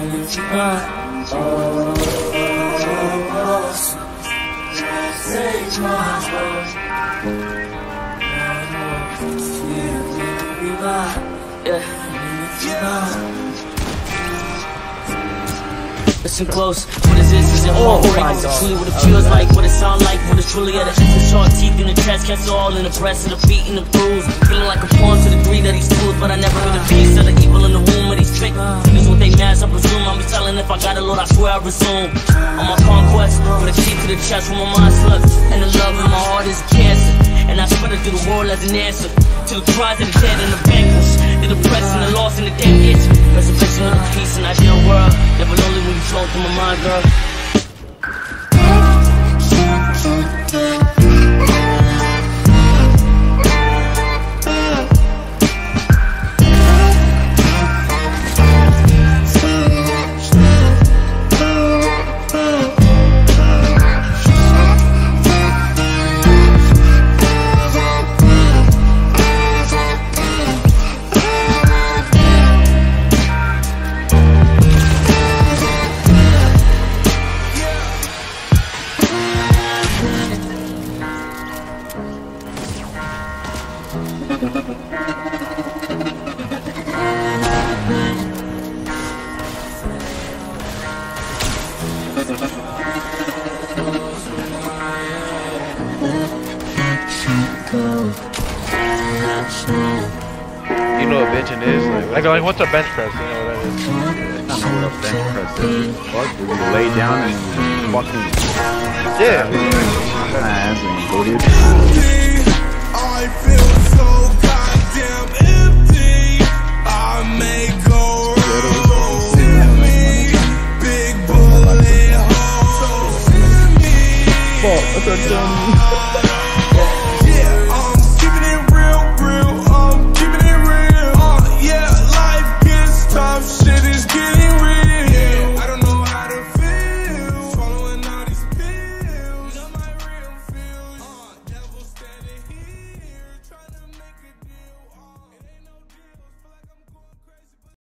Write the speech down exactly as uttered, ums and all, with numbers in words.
Listen close, what is this? Is it heartbreak? Is it truly what it feels like? What it sound like? What it's truly at? The sharp teeth in the chest, catch all in the breast, and the beat and the bruise. Feeling like a pawn to the greed of these fools, but I never been a piece of the evil in the womb of these tricks. This what they mask, I presume. I'll be telling if I got a Lord, I swear I resume. On my conquest, with a key to the chest where my mind slips, and the love in my heart is cancer. And I spread it through the world as an answer to the cries of the dead and the vanquished, the depressed and the lost and the dead itch. Preservation of the peace and ideal world. Never lonely when you flow through my mind, girl. You know what benching is? Like, like, like what's a bench press? You know what that is? I don't know what a bench press is. Fuck, you lay down and you fucking... Yeah. Ass and go to your... I feel so goddamn empty. I may go wrong with me. Big bullet hole. So send me. Fuck, that's a dumb...